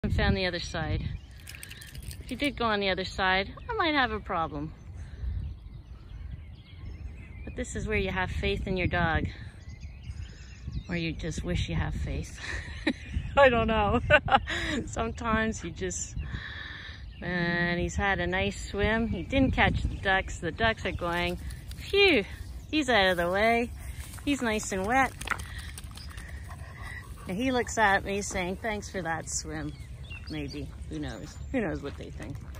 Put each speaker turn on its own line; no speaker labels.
And found the other side. If you did go on the other side, I might have a problem. But this is where you have faith in your dog. Or you just wish you have faith. I don't know. Sometimes you just... And he's had a nice swim. He didn't catch the ducks. The ducks are going, phew, he's out of the way. He's nice and wet. And he looks at me saying, thanks for that swim. Maybe. Who knows? Who knows what they think.